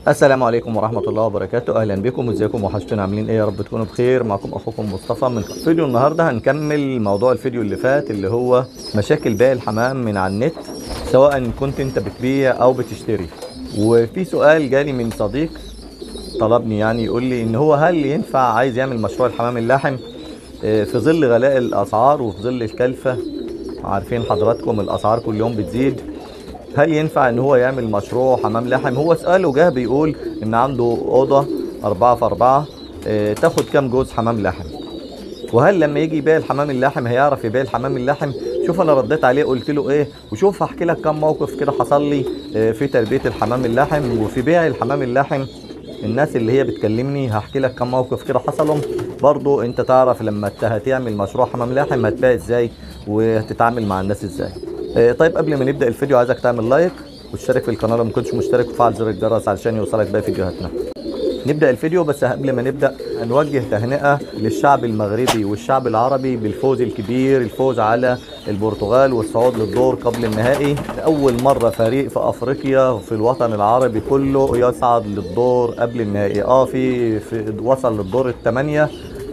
السلام عليكم ورحمة الله وبركاته. أهلا بكم، ازيكم؟ وحشتنا، عاملين ايه؟ يا رب تكونوا بخير. معكم أخوكم مصطفى من فيديو النهاردة. هنكمل موضوع الفيديو اللي فات اللي هو مشاكل بيع الحمام من على النت، سواء كنت انت بتبيع أو بتشتري. وفي سؤال جالي من صديق طلبني، يعني يقول لي ان هو هل ينفع عايز يعمل مشروع الحمام اللاحم في ظل غلاء الأسعار وفي ظل الكلفة. عارفين حضراتكم الأسعار كل يوم بتزيد. هل ينفع ان هو يعمل مشروع حمام لحم؟ هو سؤاله جه بيقول ان عنده اوضه 4 في 4، تاخد كام جوز حمام لحم؟ وهل لما يجي يبيع الحمام اللحم هيعرف يبيع الحمام اللحم؟ شوف انا رديت عليه قلت له ايه، وشوف هحكي لك كام موقف كده حصل لي في تربيه الحمام اللحم وفي بيع الحمام اللحم. الناس اللي هي بتكلمني هحكي لك كام موقف كده حصلهم، برضو انت تعرف لما هتعمل مشروع حمام لحم هتبيع ازاي وهتتعامل مع الناس ازاي. طيب قبل ما نبدأ الفيديو عايزك تعمل لايك وتشترك في القناة لو ما كنتش مشترك، وفعل زر الجرس علشان يوصلك باقي فيديوهاتنا. نبدأ الفيديو، بس قبل ما نبدأ نوجه تهنئة للشعب المغربي والشعب العربي بالفوز الكبير، الفوز على البرتغال والصعود للدور قبل النهائي. أول مرة فريق في أفريقيا في الوطن العربي كله يصعد للدور قبل النهائي. في وصل للدور الثمانية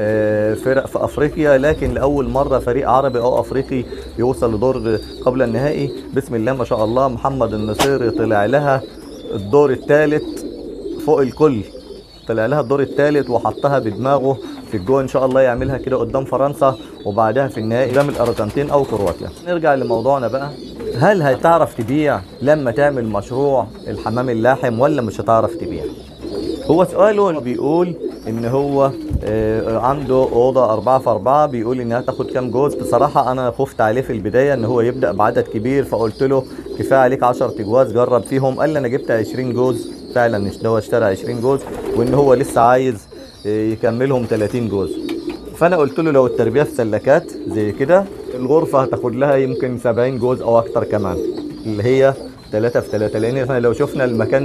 فرق في افريقيا، لكن لاول مره فريق عربي او افريقي يوصل لدور قبل النهائي. بسم الله ما شاء الله. محمد النصيري طلع لها الدور الثالث فوق الكل، طلع لها الدور الثالث وحطها بدماغه في الجو. ان شاء الله يعملها كده قدام فرنسا وبعدها في النهائي قدام الارجنتين او كرواتيا. نرجع لموضوعنا بقى، هل هتعرف تبيع لما تعمل مشروع الحمام اللاحم ولا مش هتعرف تبيع؟ هو سؤاله بيقول ان هو عنده اوضه 4 في 4، بيقول انها تاخد كام جوز. بصراحه انا خفت عليه في البدايه ان هو يبدا بعدد كبير، فقلت له كفايه عليك 10 جواز جرب فيهم. قال لي انا جبت 20 جوز فعلا، هو اشترى 20 جوز وان هو لسه عايز يكملهم 30 جوز. فانا قلت له لو التربيه في سلكات زي كده الغرفه هتاخد لها يمكن 70 جوز او اكتر كمان، اللي هي 3 في 3، لان احنا لو شفنا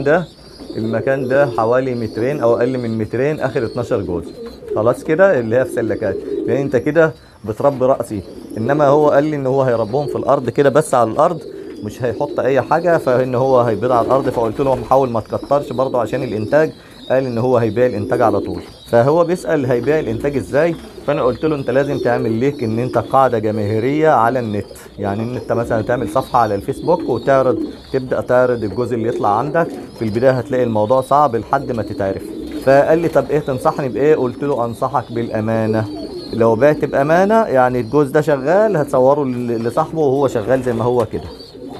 المكان ده حوالي مترين او اقل من مترين، اخر 12 جوز خلاص كده اللي هي في سلكات، لان انت كده بتربي رأسي. انما هو قال لي ان هو هيربهم في الارض كده بس على الارض، مش هيحط اي حاجه، فان هو هيبيض على الارض. فقلت له حاول ما تكترش برضه عشان الانتاج. قال ان هو هيبيع الانتاج على طول، فهو بيسأل هيبيع الانتاج ازاي. فانا قلت له انت لازم تعمل ليك ان انت قاعده جماهيريه على النت، يعني ان انت مثلا تعمل صفحه على الفيسبوك وتعرض، تبدا تعرض الجزء اللي يطلع عندك. في البدايه هتلاقي الموضوع صعب لحد ما تتعرف. فقال لي طب ايه تنصحني بايه؟ قلت له انصحك بالامانه. لو بعت بامانه يعني الجوز ده شغال هتصوره لصاحبه وهو شغال زي ما هو كده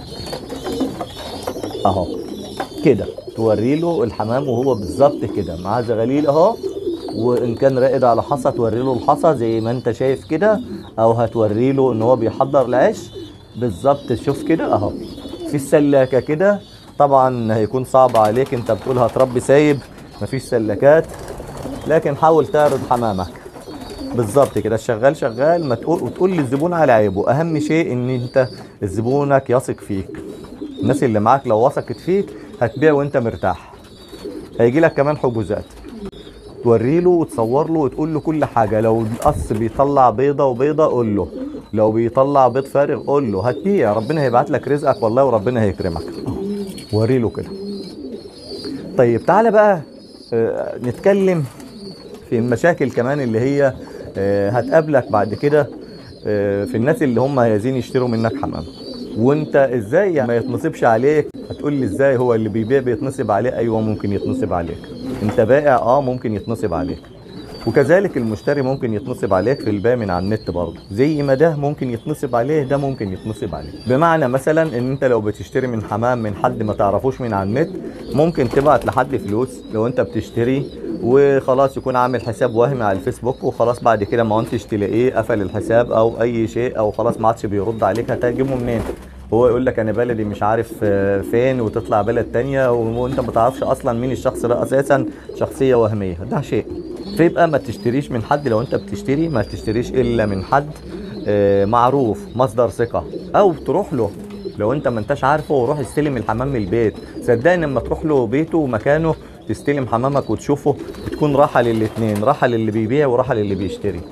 اهو، كده توري له الحمام وهو بالظبط كده معاه زغاليل اهو. وان كان راقد على حصى توري له الحصى زي ما انت شايف كده، او هتوري له ان هو بيحضر العيش بالظبط. شوف كده اهو في السلاكه كده. طبعا هيكون صعب عليك، انت بتقول هتربي سايب مفيش سلكات، لكن حاول تعرض حمامك بالظبط كده شغال شغال، ما تقول وتقول للزبون على عيبه. اهم شيء ان انت زبونك يثق فيك. الناس اللي معاك لو وثقت فيك هتبيع وانت مرتاح. هيجي لك كمان حجوزات، توري له وتصور له وتقول له كل حاجه. لو القص بيطلع بيضه وبيضه قول له، لو بيطلع بيض فارغ قول له، هتبيع. ربنا هيبعت لك رزقك والله، وربنا هيكرمك. وري له كده. طيب تعالى بقى نتكلم في المشاكل كمان اللي هي هتقابلك بعد كده في الناس اللي هم عايزين يشتروا منك حمام. وانت ازاي يعني ما يتنصبش عليك؟ هتقول لي ازاي هو اللي بيبيع بيتنصب عليه؟ ايوه ممكن يتنصب عليك، انت بائع ممكن يتنصب عليك، وكذلك المشتري ممكن يتنصب عليك في البيع من على النت برضه، زي ما ده ممكن يتنصب عليه ده ممكن يتنصب عليه. بمعنى مثلا ان انت لو بتشتري من حمام من حد ما تعرفوش من على النت، ممكن تبعت لحد فلوس لو انت بتشتري وخلاص يكون عامل حساب وهمي على الفيسبوك، وخلاص بعد كده ما انتش تلاقيه قفل الحساب او اي شيء، او خلاص ما عادش بيرد عليك. هتجيبه منين؟ هو يقول لك انا بلدي مش عارف فين، وتطلع بلد تانية وانت ما تعرفش اصلا مين الشخص ده، اساسا شخصية وهمية. ده شيء. فيبقى ما تشتريش من حد، لو انت بتشتري ما تشتريش الا من حد معروف مصدر ثقة، او تروح له لو انت ما انتش عارفه وروح استلم الحمام من البيت. صدقني لما تروح له بيته ومكانه تستلم حمامك وتشوفه، بتكون راحة للاتنين، راحة للي بيبيع وراحة للي بيشتري.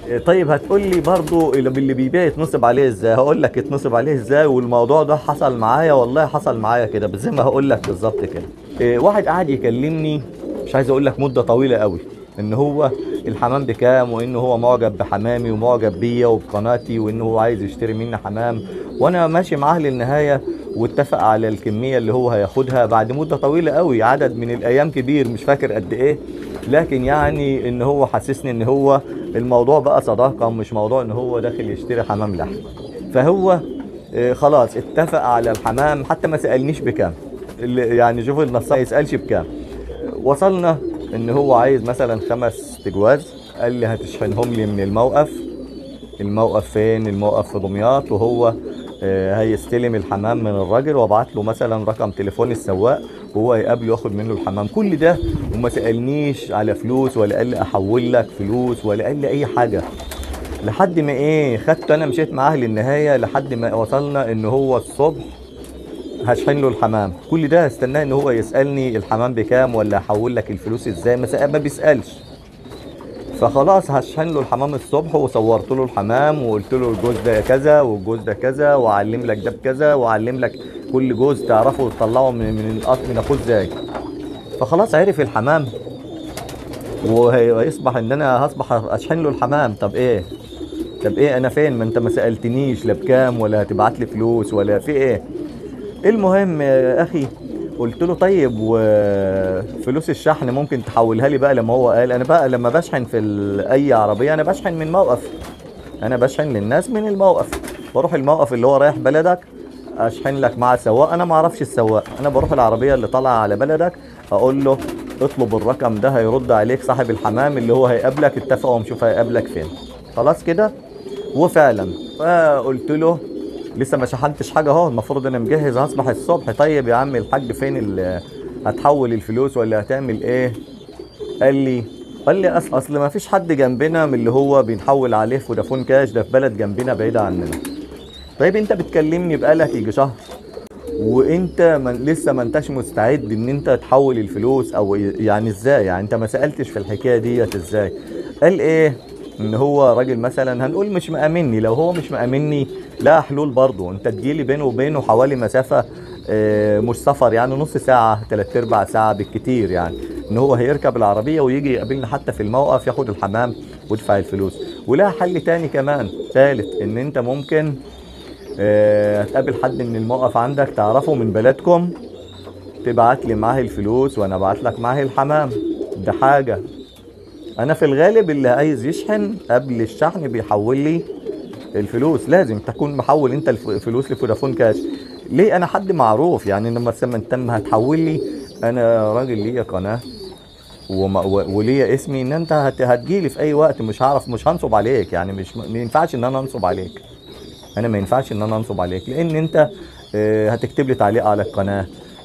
طيب هتقول لي برضو اللي بيبيع يتنصب عليه ازاي؟ هقول لك يتنصب عليه ازاي، والموضوع ده حصل معايا، والله حصل معايا كده، بس زي ما هقول لك بالظبط كده. واحد قاعد يكلمني، مش عايز اقول لك مده طويله قوي، ان هو الحمام بكام، وان هو معجب بحمامي ومعجب بيا وبقناتي، وان هو عايز يشتري مني حمام، وانا ماشي معاه للنهايه، واتفق على الكميه اللي هو هياخدها بعد مده طويله قوي، عدد من الايام كبير مش فاكر قد ايه، لكن يعني ان هو حسسني ان هو الموضوع بقى صداقه، مش موضوع ان هو داخل يشتري حمام لحم. فهو خلاص اتفق على الحمام، حتى ما سالنيش بكام، يعني شوف النصاب ما يسالش بكام. وصلنا ان هو عايز مثلا 5 تجواز، قال لي هتشحنهم لي من الموقف. الموقف فين؟ الموقف في دمياط، وهو هيستلم الحمام من الراجل، وابعت له مثلا رقم تليفون السواق، وهو يقابله ياخد منه الحمام. كل ده وما سالنيش على فلوس، ولا قال لي احول لك فلوس، ولا قال لي اي حاجه. لحد ما خدته انا مشيت معاه للنهايه، لحد ما وصلنا ان هو الصبح هشحن له الحمام. كل ده استناه ان هو يسالني الحمام بكام، ولا احول لك الفلوس ازاي، ما بيسالش. فخلاص هشحن له الحمام الصبح، وصورت له الحمام، وقلت له الجوز ده كذا، والجوز ده كذا، واعلم لك ده بكذا، واعلم لك كل جوز تعرفه تطلعه من القط من اخوه ازاي. فخلاص عرف الحمام، وهيصبح ان انا هصبح اشحن له الحمام. طب ايه انا فين؟ ما انت ما سالتنيش لا بكام، ولا هتبعت لي فلوس، ولا في ايه. المهم يا اخي، قلت له طيب وفلوس الشحن ممكن تحولها لي بقى؟ لما هو قال انا بقى لما بشحن في اي عربيه انا بشحن من موقف، انا بشحن للناس من الموقف، بروح الموقف اللي هو رايح بلدك اشحن لك مع السواق. انا ما اعرفش السواق، انا بروح العربيه اللي طالعه على بلدك، اقول له اطلب الرقم ده، هيرد عليك صاحب الحمام اللي هو هيقابلك، اتفقوا ونشوف هيقابلك فين. خلاص كده. وفعلا فقلت له لسه ما شحنتش حاجه اهو، المفروض انا مجهز هصبح الصبح. طيب يا عم الحاج فين هتحول الفلوس ولا هتعمل ايه؟ قال لي اصل ما فيش حد جنبنا من اللي هو بنحول عليه فودافون كاش، ده في بلد جنبنا بعيده عننا. طيب انت بتكلمني بقالك يجي شهر، وانت لسه ما انتش مستعد ان انت تحول الفلوس، او يعني ازاي؟ يعني انت ما سالتش في الحكايه ديت ازاي؟ قال ايه؟ ان هو راجل مثلا هنقول مش مأمني. لو هو مش مأمني لا حلول برضه، انت تجيلي بينه وبينه حوالي مسافه مش سفر، يعني نص ساعه 3/4 ساعه بالكتير، يعني ان هو هيركب العربيه ويجي يقابلنا حتى في الموقف، ياخد الحمام ويدفع الفلوس. ولا حل تاني كمان ثالث، ان انت ممكن هتقابل حد من الموقف عندك تعرفه من بلدكم، تبعت لي معاه الفلوس وانا ابعت لك معاه الحمام. ده حاجه. انا في الغالب اللي عايز يشحن قبل الشحن بيحول لي الفلوس، لازم تكون محول انت الفلوس لفودافون كاش. ليه؟ انا حد معروف، يعني لما انت هتحول لي، انا راجل ليا قناه وليا اسمي، ان انت هتجيلي في اي وقت، مش هنصب عليك، يعني ما ينفعش ان انا انصب عليك. انا ما ينفعش ان انا انصب عليك، لان انت هتكتب لي تعليق على القناه،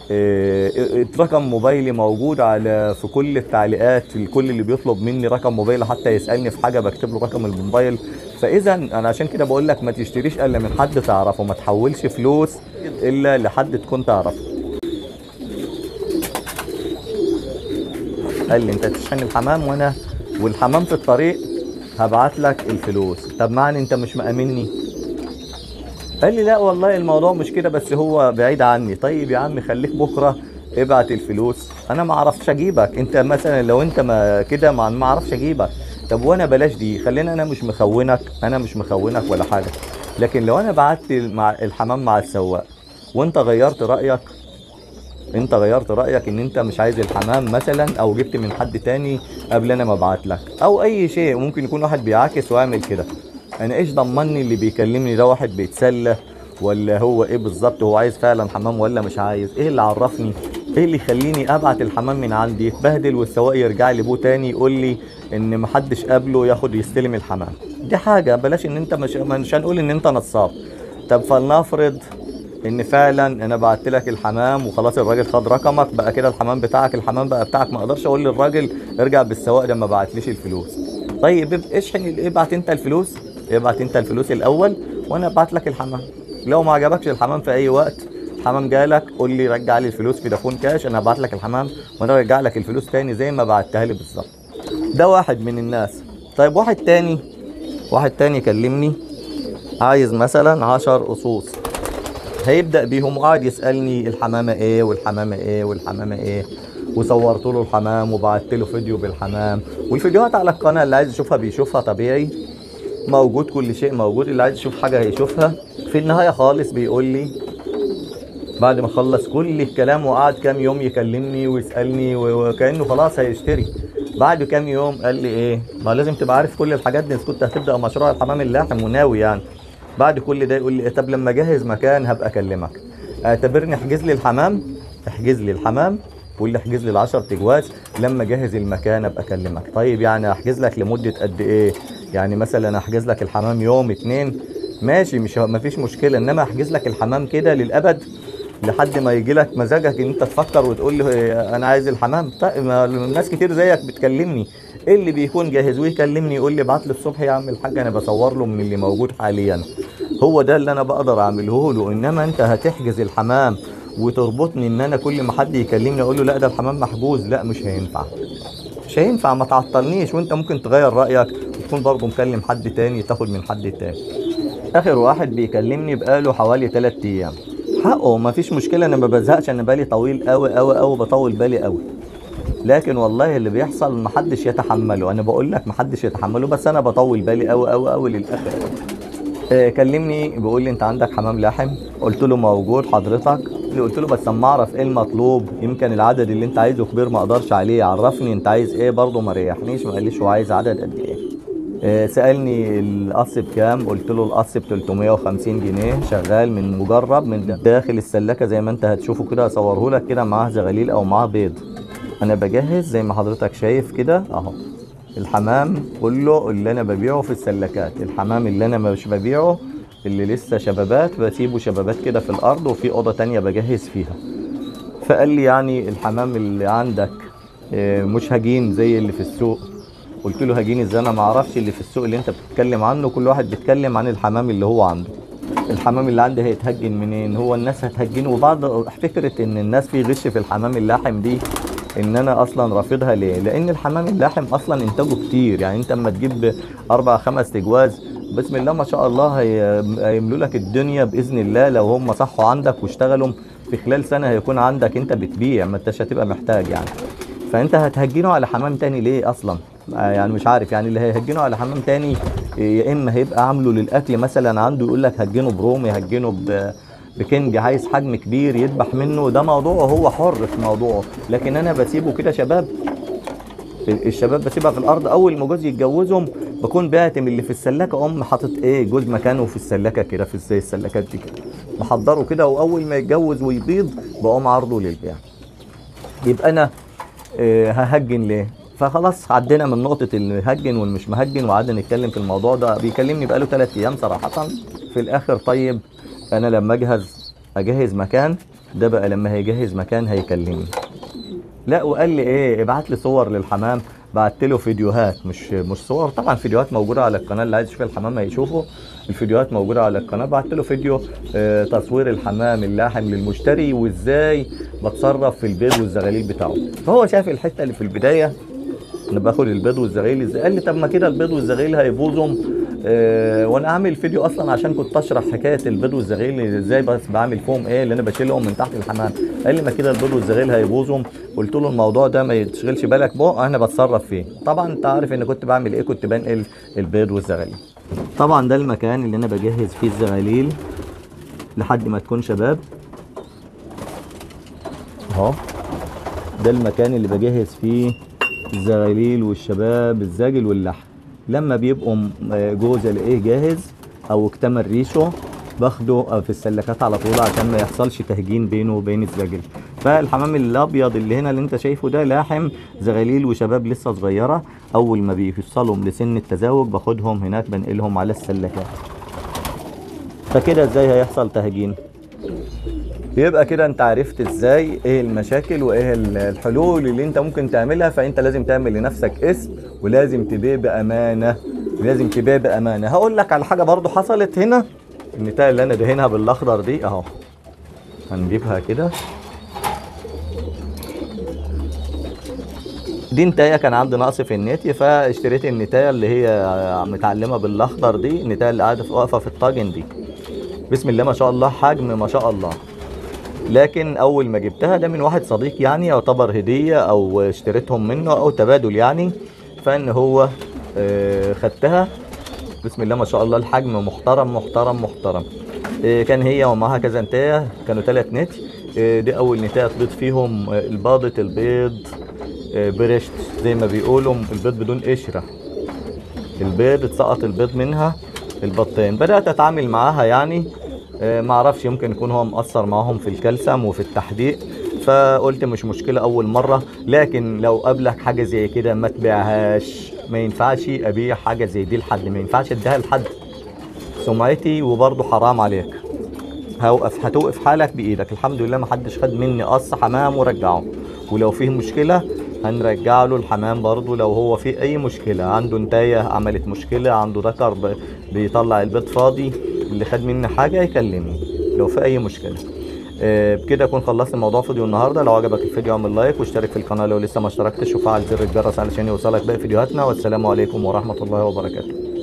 رقم موبايلي موجود في كل التعليقات، الكل اللي بيطلب مني رقم موبايل حتى يسالني في حاجه بكتب له رقم الموبايل. فاذا انا عشان كده بقول لك ما تشتريش الا من حد تعرفه، ما تحولش فلوس الا لحد تكون تعرفه. قال لي انت تشحن الحمام والحمام في الطريق هبعت لك الفلوس. طب معني انت مش مأمني؟ قال لي لا والله الموضوع مش كده، بس هو بعيد عني. طيب يا عم خليك بكره ابعت الفلوس، انا ما اعرفش اجيبك. انت مثلا لو انت ما كده ما اعرفش اجيبك. طب وانا بلاش دي، خلينا انا مش مخونك ولا حاجه. لكن لو انا بعت مع الحمام مع السواق، وانت غيرت رايك، ان انت مش عايز الحمام مثلا، او جبت من حد تاني قبل انا ما ابعت لك، او اي شيء، ممكن يكون واحد بيعاكس ويعمل كده. انا ايش ضمني اللي بيكلمني ده واحد بيتسلى، ولا هو ايه بالظبط؟ هو عايز فعلا حمام ولا مش عايز؟ ايه اللي عرفني؟ ايه اللي يخليني ابعت الحمام من عندي يتبهدل، والسواق يرجع لي بيه تاني يقول لي ان محدش قابله يستلم الحمام؟ دي حاجه. بلاش ان انت مش هنقول ان انت نصاب. طب فلنفرض ان فعلا انا بعت لك الحمام وخلاص، الراجل خد رقمك بقى كده، الحمام بتاعك ما اقدرش اقول للراجل ارجع بالسواق ده ما بعتليش الفلوس. طيب ابعت انت الفلوس الاول، وانا ابعت لك الحمام. لو ما عجبكش الحمام في اي وقت، الحمام جالك، قول لي رجع لي الفلوس في فودافون كاش، انا ابعت لك الحمام وانا ارجع لك الفلوس تاني زي ما بعتها لي بالظبط. ده واحد من الناس. طيب واحد تاني واحد تاني كلمني عايز مثلا 10 قصوص، هيبدأ بيهم وقعد يسألني الحمامة ايه والحمامة ايه والحمامة ايه، وصورت له الحمام وبعت له فيديو بالحمام، والفيديوهات على القناة اللي عايز يشوفها بيشوفها طبيعي، موجود كل شيء موجود، اللي عايز يشوف حاجة هيشوفها. في النهاية خالص بيقول لي بعد ما خلص كل الكلام وقعد كام يوم يكلمني ويسألني وكأنه خلاص هيشتري، بعد كام يوم قال لي ايه، ما لازم تبقى عارف كل الحاجات دي، كنت هتبدأ مشروع الحمام اللاحم وناوي يعني. بعد كل ده يقول لي طب لما اجهز مكان هبقى اكلمك، اعتبرني احجز لي الحمام، احجز لي الحمام، واللي احجز لي ال10 تجواز، لما اجهز المكان ابقى اكلمك. طيب يعني احجز لك لمدة قد ايه؟ يعني مثلا احجز لك الحمام يوم 2 ماشي، مش مفيش مشكلة، انما احجز لك الحمام كده للابد لحد ما يجي لك مزاجك ان انت تفكر وتقول لي انا عايز الحمام. طيب ما ناس كتير زيك بتكلمني، ايه اللي بيكون جاهز ويكلمني يقول لي ابعت لي الصبح يا عم الحاج انا بصور له من اللي موجود حاليا، هو ده اللي انا بقدر اعمله له. انما انت هتحجز الحمام وتربطني ان انا كل ما حد يكلمني اقول له لا ده الحمام محجوز، لا مش هينفع، مش هينفع، ما تعطلنيش، وانت ممكن تغير رايك وتكون برضه مكلم حد تاني تاخد من حد تاني. اخر واحد بيكلمني بقاله حوالي 3 ايام، حقه ما فيش مشكله، انا ما بزهقش، انا بالي طويل قوي قوي قوي، بطول بالي قوي، لكن والله اللي بيحصل محدش يتحمله، انا بقول لك محدش يتحمله، بس انا بطول بالي قوي قوي قوي للاخر. كلمني بيقول لي انت عندك حمام لاحم؟ قلت له موجود حضرتك، اللي قلت له بس اما اعرف ايه المطلوب، يمكن العدد اللي انت عايزه كبير ما اقدرش عليه، عرفني انت عايز ايه، برضه ما ريحنيش، ما قاليش هو عايز عدد قد ايه. سألني القص بكام، قلت له القص ب 350 جنيه شغال من مجرب من داخل السلكة زي ما انت هتشوفه كده، هصوره لك كده، معاه زغاليل او معاه بيض. انا بجهز زي ما حضرتك شايف كده اهو الحمام كله اللي انا ببيعه في السلكات، الحمام اللي انا مش ببيعه اللي لسه شبابات بسيبه شبابات كده في الارض، وفي اوضه تانية بجهز فيها. فقال لي يعني الحمام اللي عندك مش هجين زي اللي في السوق؟ قلت له هجين ازاي، انا ما اعرفش اللي في السوق اللي انت بتتكلم عنه، كل واحد بيتكلم عن الحمام اللي هو عنده، الحمام اللي عندي هيتهجن منين، هو الناس هتهجنه. وبعض فكره ان الناس في غش في الحمام اللاحم دي ان انا اصلا رافضها، ليه؟ لان الحمام اللاحم اصلا انتاجه كتير، يعني انت اما تجيب 4 5 تجواز بسم الله ما شاء الله هيملوا لك الدنيا باذن الله، لو هم صحوا عندك واشتغلوا في خلال سنه هيكون عندك انت بتبيع، ما انتش هتبقى محتاج يعني. فانت هتهجنه على حمام تاني ليه اصلا؟ يعني مش عارف، يعني اللي هيهجنه على حمام تاني يا اما هيبقى عامله للاكل مثلا عنده، يقول لك هجنه برومي، هجنه بكنج، عايز حجم كبير يذبح منه، ده موضوعه هو حر في موضوعه، لكن انا بسيبه كده شباب، الشباب بسيبها في الارض، اول ما جوز يتجوزهم بكون باتم اللي في السلاكه حاطط ايه جوز مكانه في السلاكه كده، في زي السلاكات دي كده محضره كده، واول ما يتجوز ويبيض بقوم عرضه للبيع. يبقى انا ههجن ليه؟ فخلاص عدينا من نقطة المهجن والمش مهجن وقعدنا نتكلم في الموضوع ده، بيكلمني بقاله 3 ايام صراحة. في الاخر طيب انا لما اجهز مكان، ده بقى لما هيجهز مكان هيكلمني، لا وقال لي ايه ابعت لي صور للحمام، بعت له فيديوهات، مش صور طبعا، فيديوهات موجوده على القناه، اللي عايز يشوف الحمام هيشوفه، الفيديوهات موجوده على القناه. بعت له فيديو تصوير الحمام اللاحم للمشتري وازاي بتصرف في البيض والزغاليل بتاعه. فهو شاف الحته اللي في البدايه انا باخد البيض والزغاليل ازاي، قال لي طب ما كده البيض والزغاليل هيبوظوا، وانا عامل فيديو اصلا عشان كنت اشرح حكايه البيض والزغاليل ازاي بس بعمل فيهم ايه اللي انا بشيلهم من تحت الحمام. قال لي ما كده البيض والزغاليل هيبوظوا، قلت له الموضوع ده ما يتشغلش بالك بقى انا بتصرف فيه. طبعا انت عارف ان كنت بعمل ايه، كنت بنقل البيض والزغاليل. طبعا ده المكان اللي انا بجهز فيه الزغاليل لحد ما تكون شباب اهو، ده المكان اللي بجهز فيه الزغاليل والشباب الزاجل واللحم. لما بيبقوا جوز الاقيه جاهز او اكتمل ريشه باخده في السلكات على طول عشان ما يحصلش تهجين بينه وبين الزاجل. فالحمام الابيض اللي هنا اللي انت شايفه ده لاحم زغاليل وشباب لسه صغيره، اول ما بيوصلوا لسن التزاوج باخدهم هناك بنقلهم على السلكات. فكده ازاي هيحصل تهجين؟ يبقى كده انت عرفت ازاي ايه المشاكل وايه الحلول اللي انت ممكن تعملها. فانت لازم تعمل لنفسك اسم ولازم تبيع بامانه، لازم تبيع بامانه. هقول لك على حاجه برضو حصلت هنا، النتايه اللي انا دهنها بالاخضر دي اهو، هنجيبها كده دي نتايه كان عندي نقص في النت، فاشتريت النتايه اللي هي متعلمه بالاخضر دي، النتايه اللي قاعده واقفه في الطاجن دي. بسم الله ما شاء الله، حجم ما شاء الله. لكن اول ما جبتها ده من واحد صديق يعني، يعتبر هديه او اشتريتهم منه او تبادل يعني. فان هو خدتها. بسم الله ما شاء الله، الحجم محترم محترم محترم. كان هي ومعها كذا نتايه، كانوا 3 نت. دي اول نتايه تبيض فيهم. الباضة البيض برشت زي ما بيقولوا، البيض بدون قشره. البيض اتسقط البيض منها البطين. بدات اتعامل معاها يعني. معرفش، يمكن يكون هو مأثر معاهم في الكالسيوم وفي التحديق. فقلت مش مشكلة أول مرة، لكن لو قابلك حاجة زي كده ما تبيعهاش. ما ينفعش أبيع حاجة زي دي لحد، ما ينفعش أديها لحد. سمعتي وبرضه حرام عليك. هتوقف حالك بإيدك. الحمد لله ما حدش خد مني قص حمام ورجعه. ولو فيه مشكلة هنرجع له الحمام برضه. لو هو فيه أي مشكلة، عنده نتاية عملت مشكلة، عنده ذكر بيطلع البيض فاضي، اللي خد مني حاجة يكلمني لو في أي مشكلة. بكده اكون خلصت موضوع فيديو النهارده. لو عجبك الفيديو اعمل لايك واشترك في القناه لو لسه ما اشتركتش، وفعل زر الجرس علشان يوصلك باقي فيديوهاتنا. والسلام عليكم ورحمه الله وبركاته.